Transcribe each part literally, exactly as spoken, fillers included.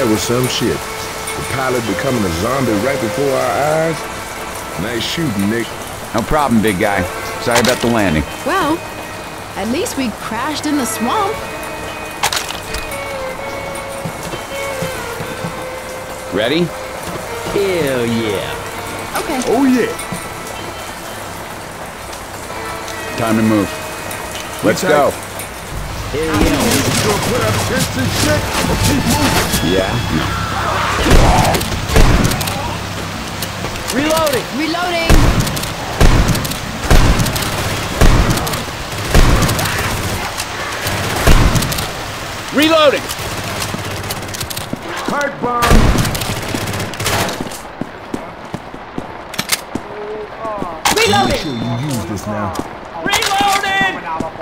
That was some shit. The pilot becoming a zombie right before our eyes. Nice shooting, Nick. No problem, big guy. Sorry about the landing. Well, at least we crashed in the swamp. Ready? Hell yeah. Okay. Oh, yeah. Time to move. Let's tight. go. Hell yeah. You gonna put up tents and shit or keep moving? Yeah? Reloading. Reloading. Reloading! Pipe bomb. Make Reloading. sure you use this now. Reloading.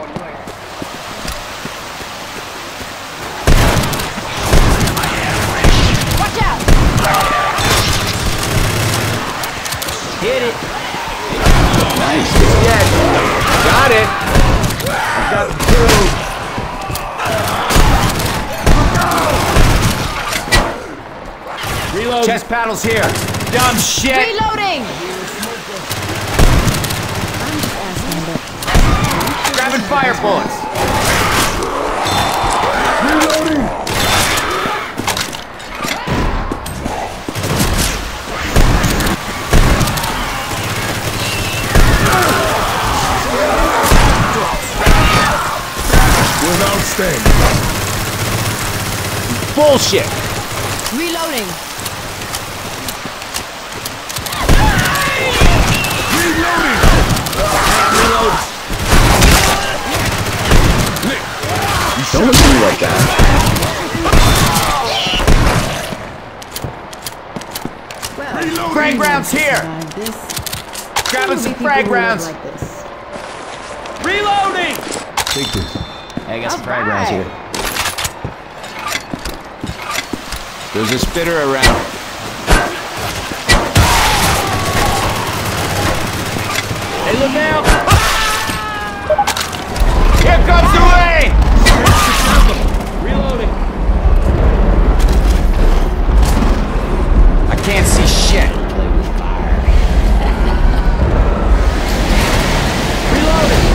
Watch out. Hit it. Nice. It's dead. Got it. Got the kill. Reloading. Chest paddles here. Dumb shit. Reloading. Grabbing fire bullets. Reloading. Without staying. Bullshit. Reloading. Reloading. Reload. Don't look at me like that. Well, Frag rounds here. this. Grabbing some frag rounds. Like this. Reloading. Take this. Hey, I got some All frag rounds right. here. There's a spitter around. Hey, look out. Here comes the rain! Reloading. I can't see shit. Reloading.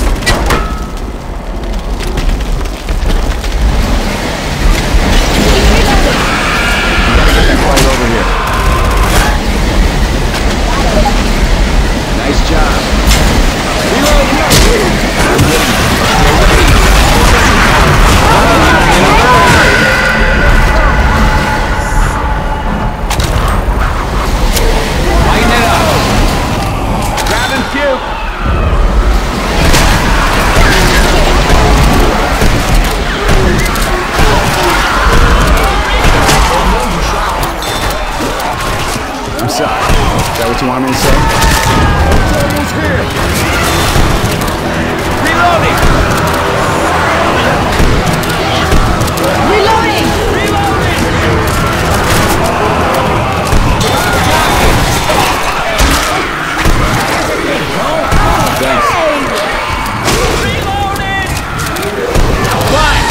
Gotta get that fight over here. Nice job. Lighten it up. Grab and puke. I'm sorry. Is that what you want me to say? Almost here. Reloading! Reloading. Thanks. Fine.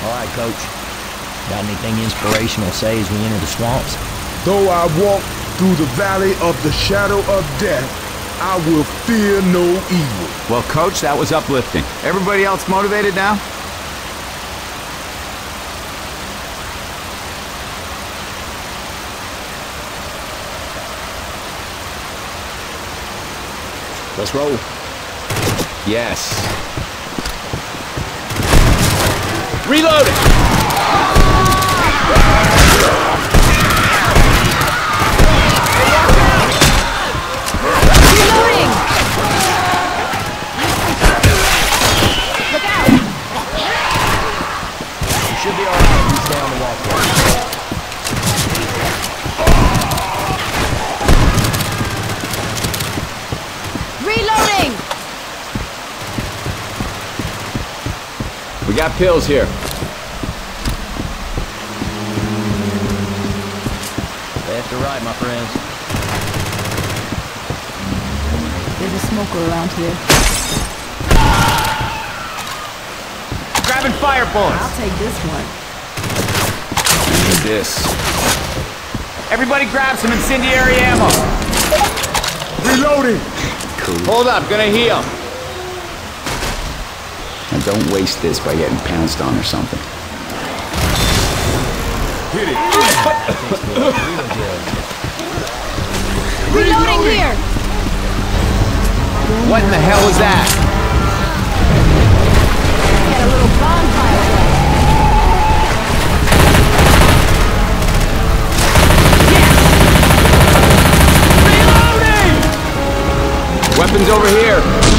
All right, Coach. Got anything inspirational to say as we enter the swamps? Though I walk through the valley of the shadow of death, I will fear no evil. Well, Coach, that was uplifting. Everybody else motivated now? Let's roll. Yes. Reloading! Reloading! Look out! You should be alright if you stay on the walkway. Reloading! We got pills here. Left or right, my friends? There's a smoker around here. Grabbing fire bullets! I'll take this one. Look at this. Everybody grab some incendiary ammo! Reloading! Hold up, gonna heal. And don't waste this by getting pounced on or something. Hit it! Reloading here! What in the hell was that? Get a little bonfire Reloading! Weapons over here.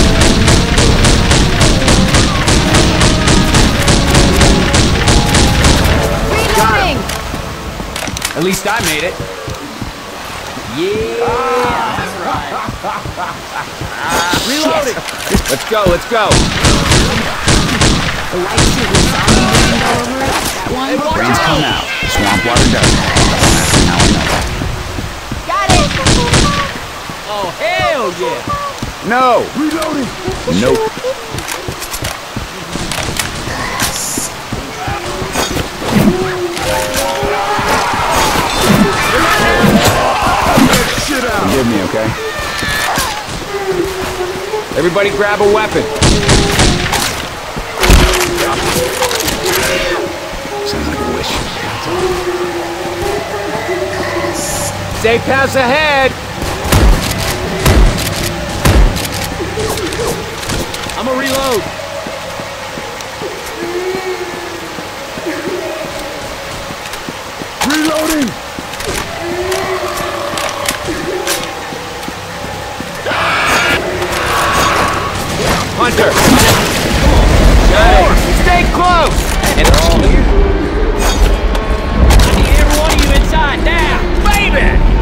Reloading! At least I made it. Yeah! That's right. Reloading! Let's go, let's go. The white suit with zombie written all over it. That one? Brains come out. Swamp water doesn't. Now I know that. Got it! Oh, hell yeah! No! Reloading! Nope. Shit out! Forgive me, okay? Everybody grab a weapon. Sounds like a wish. Safe pass ahead! I'm gonna reload. Reloading! Hunter! Got it! Stay close! And They're all here. I need every one of you inside now, baby!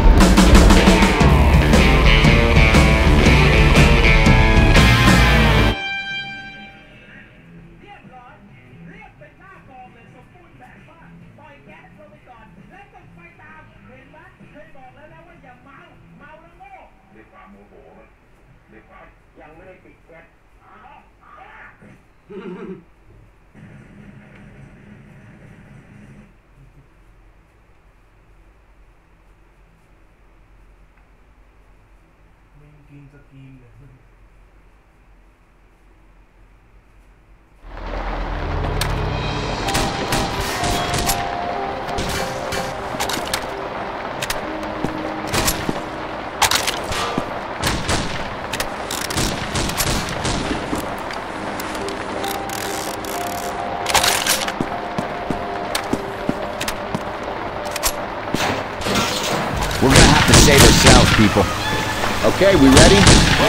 We're gonna have to save ourselves, people. Okay, we ready?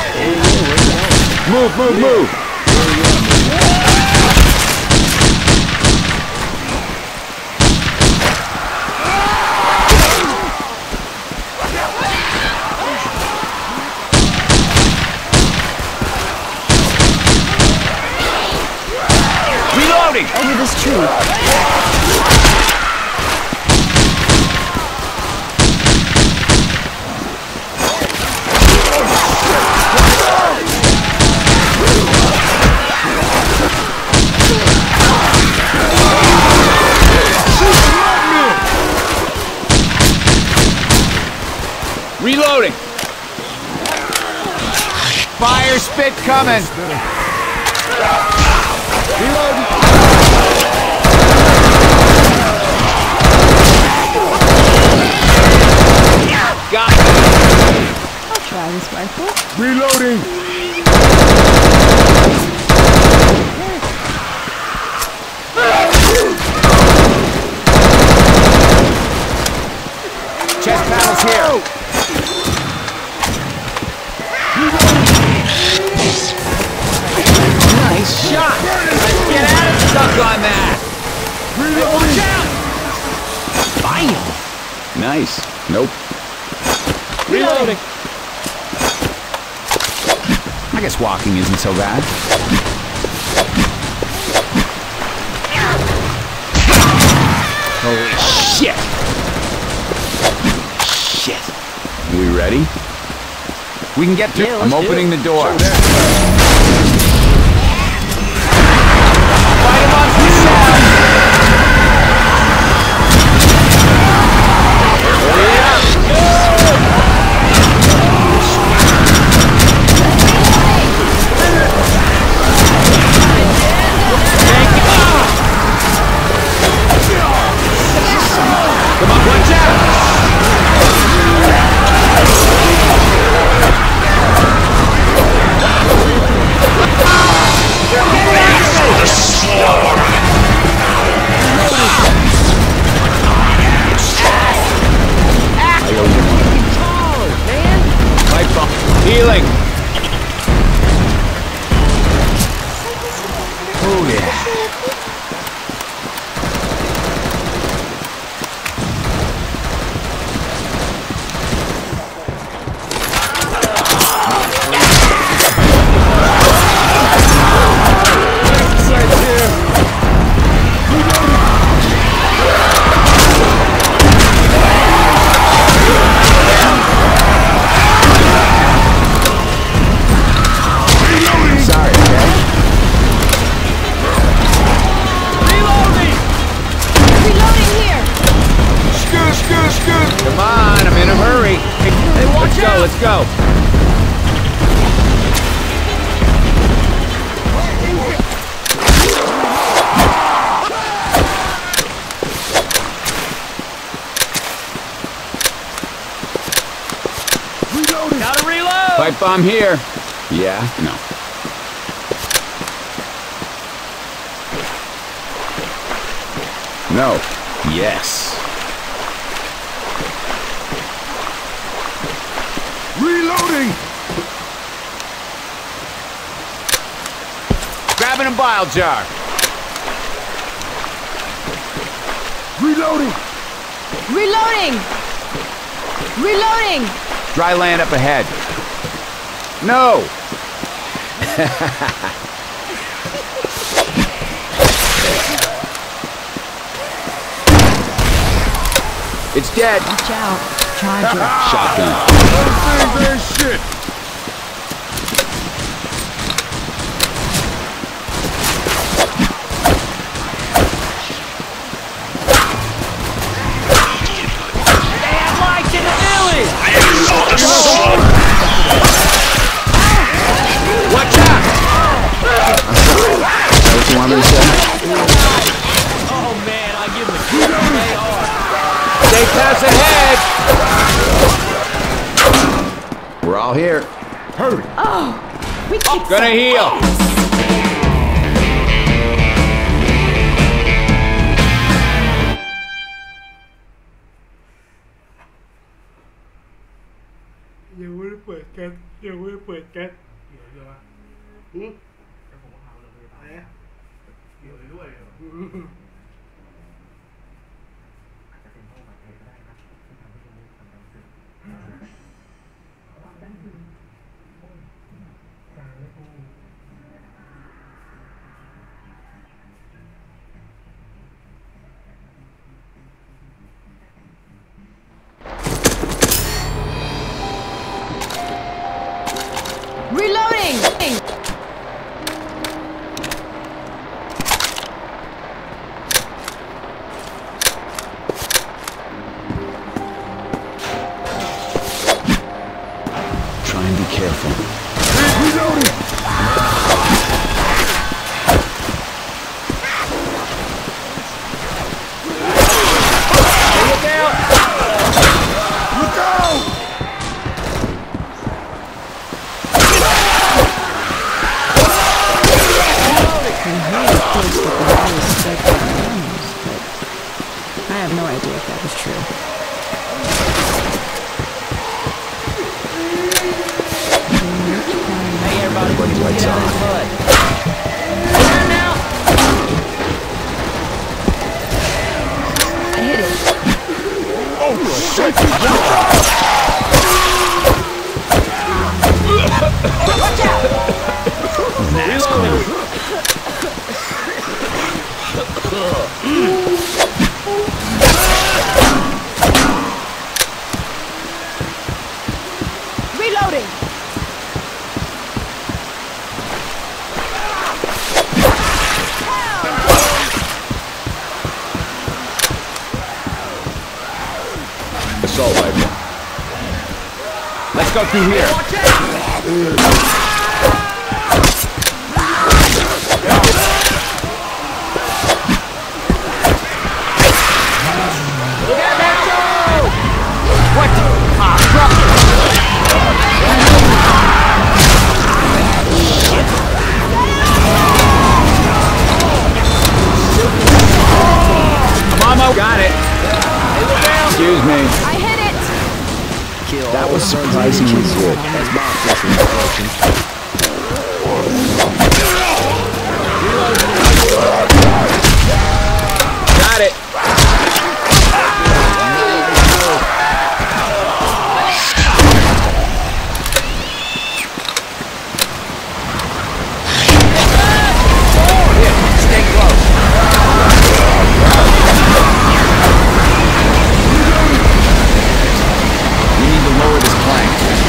Move, move, move! Reloading! Over this tree. Fire spit coming. Reloading. Got it. I'll try this rifle. Reloading. Chest panels here. Nice shot. Let's get out of stuck on that. Hey, watch out. Bam. Nice. Nope. Reloading. I guess walking isn't so bad. Holy shit. Shit. We ready? We can get through. Yeah, I'm let's do opening it. the door. So that- Fight him on some sound. Hurry up. Thank you. Come on, watch out. Light bulb. Healing. Oh yeah. Sorry, okay? Reloading here. Scoot, scoot, scoot. Come on, I'm in a hurry. Hey, watch let's go, out. let's go. Reloading. Gotta reload. Pipe bomb here. Yeah, no. No. Yes. Reloading. Grabbing a bile jar. Reloading. Reloading. Reloading. Dry land up ahead. No. It's dead. Watch out. Charger. Shotgun. Those things ain't shit. They have lights in the village. Watch out! I'm sorry. Is that what you want me to say? Oh man, I give them a kick. They are. Stay pass ahead! We're all here. Hurry. We kicked Gonna some heal. ass. ยังไม่ได้เปิดกันยังไม่ได้เปิดกันเดี๋ยวเดี๋ยวอืมแต่ผมเอาเลยไปนะเดี๋ยวด้วยเหรออาจจะเป็นเพราะอุบัติเหตุก็ได้ครับที่ทำให้ตรงนี้ทำการเสร็จการไม่พูด Reloading. reports that the virus affected animals, but I have no idea if that was true. Hey, everybody, Everybody lights get out on. of the mud. Turn now. I hit it. Oh, shit! Watch out! Reloading. Reloading! Assault rifle. Let's go through here. What? Ah, drop Mamo got it. Excuse me. I hit it! kill. That was surprisingly good. That's bomb fishing instructions. Got it. Stay close. We need to lower this plank.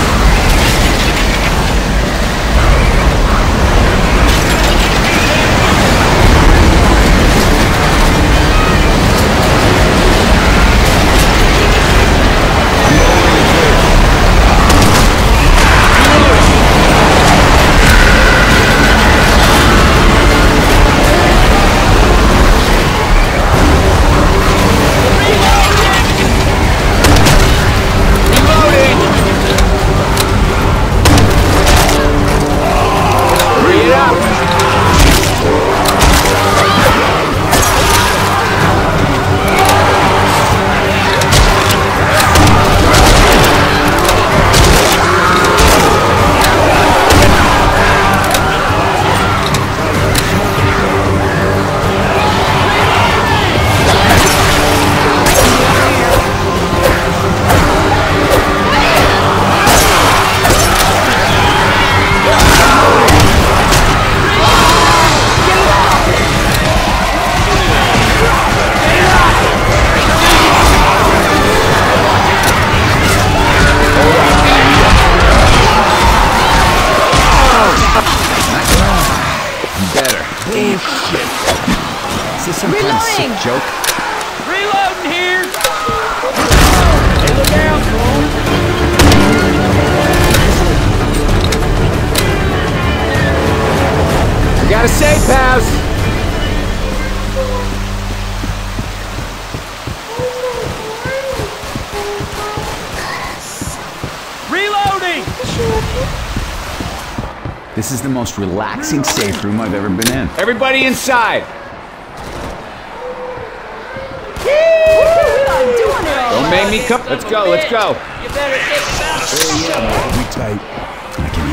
Better. Damn shit. Is this some kind of sick Reloading. joke? Reloading here. Hey, look out, Cole. We gotta save Paz. Reloading. This is the most relaxing safe room I've ever been in. Everybody inside. Don't make me come. Let's go. Let's go. You better get out. We tight. I can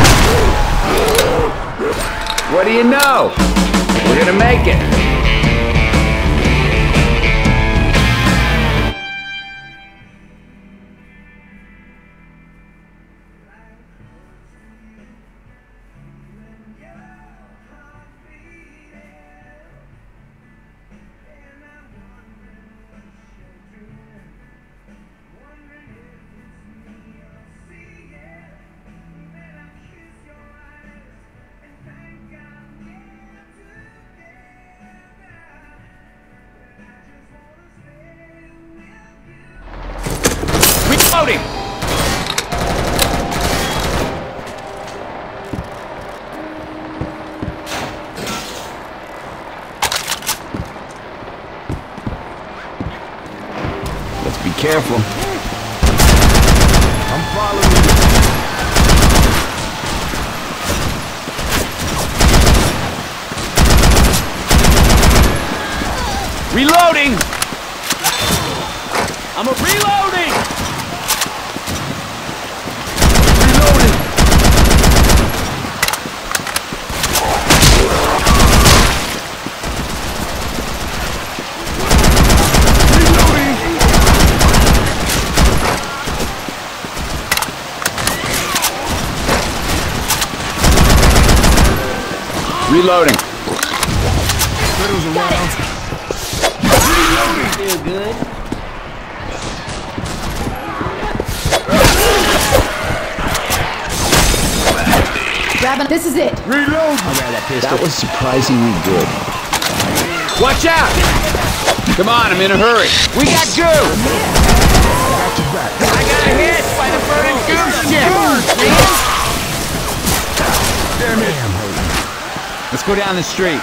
hear you. What do you know? We're gonna make it. Reloading. Let's be careful. I'm following you. Reloading! I'm a reloading! Reloading! Reloading. Riddles around. Feel good. Grabbing. This is it. Reload. I'll grab that pistol. That was surprisingly good. Watch out! Come on, I'm in a hurry. We got goo! Got your back. I got hit by the burning goo ship! Damn it. Let's go down the street.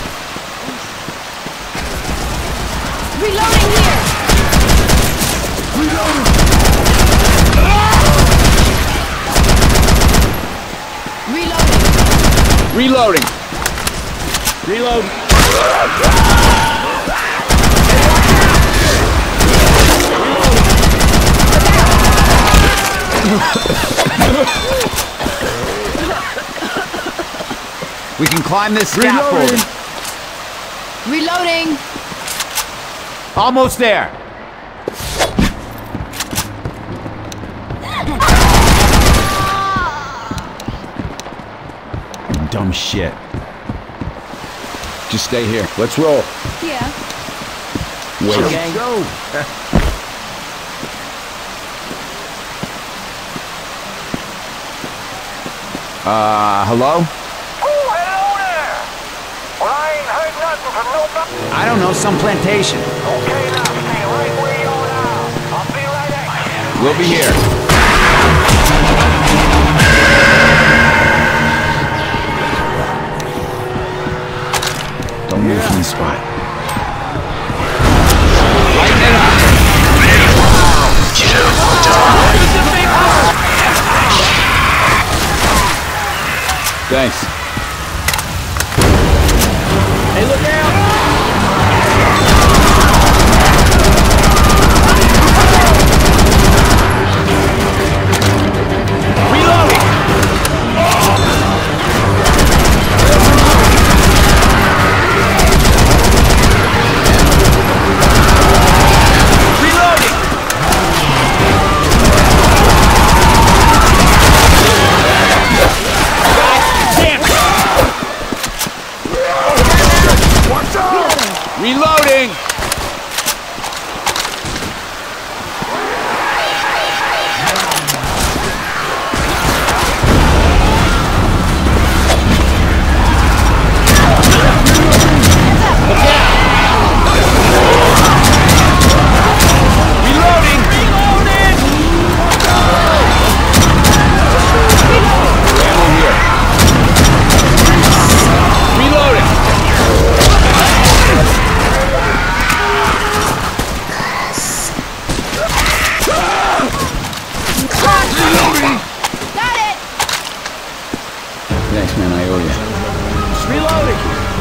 Reloading here. Reloading. Reloading. Reloading. Reload. We can climb this scaffolding. Reloading. Almost there. Dumb shit. Just stay here. Let's roll. Yeah. Wait. Okay. Go. Uh, hello? Oh, hello there! Well, I ain't heard nothing from nobody. I don't know, some plantation. Okay, now stay right where you are now. I'll be right at you. We'll be here. Don't move from the spot. Lighten it up. Thanks. Hey, look out! Reloading! Reloading! Damn it! Watch out. Reloading! Reloading! Reloading! Ammo here. Reloading! Got it. Thanks, man. I owe you. Just reloading.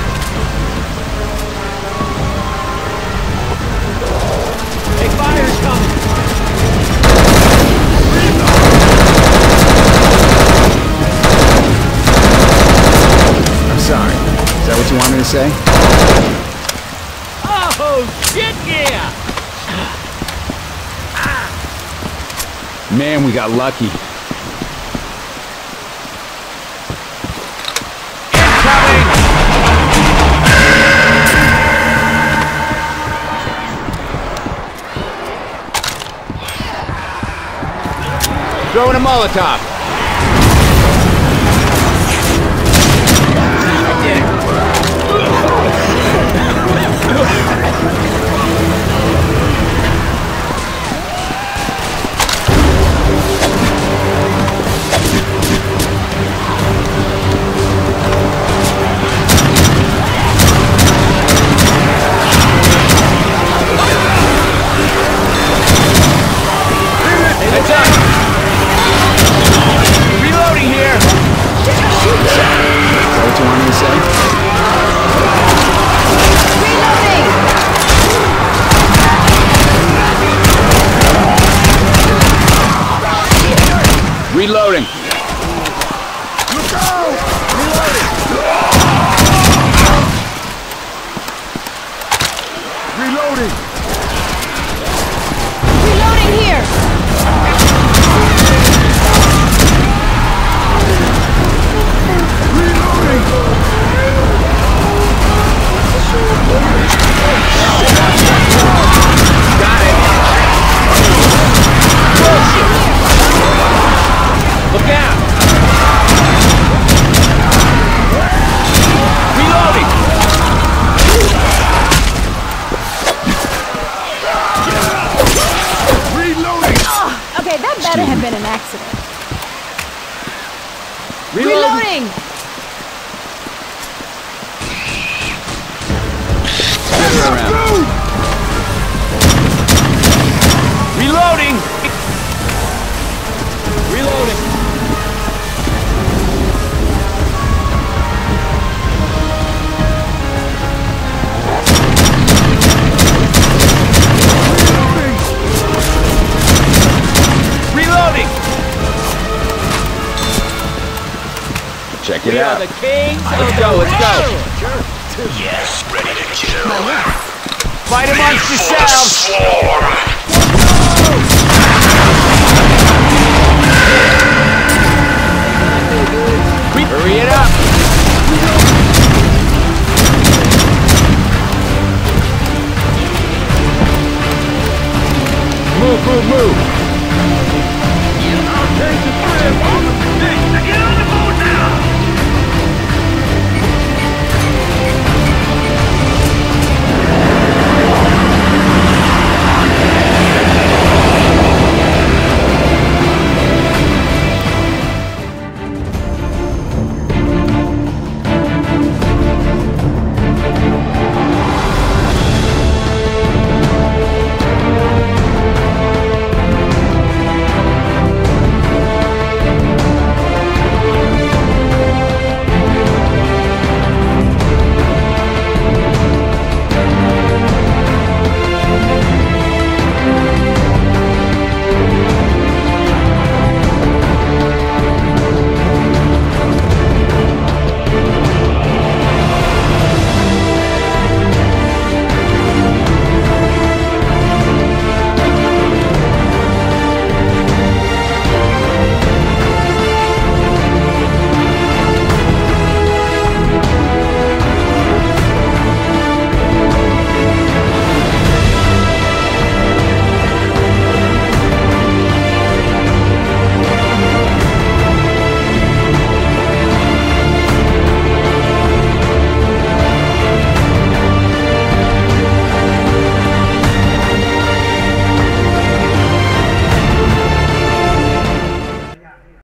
Hey, fire's coming. I'm sorry. Is that what you want me to say? Oh, shit, yeah! Man, we got lucky. Incoming! Throwing a Molotov. I did it. Heads up! Get we out. are the kings Let's of go, the let's go. world. Yes, ready to kill. Fight amongst yourselves. Swarm.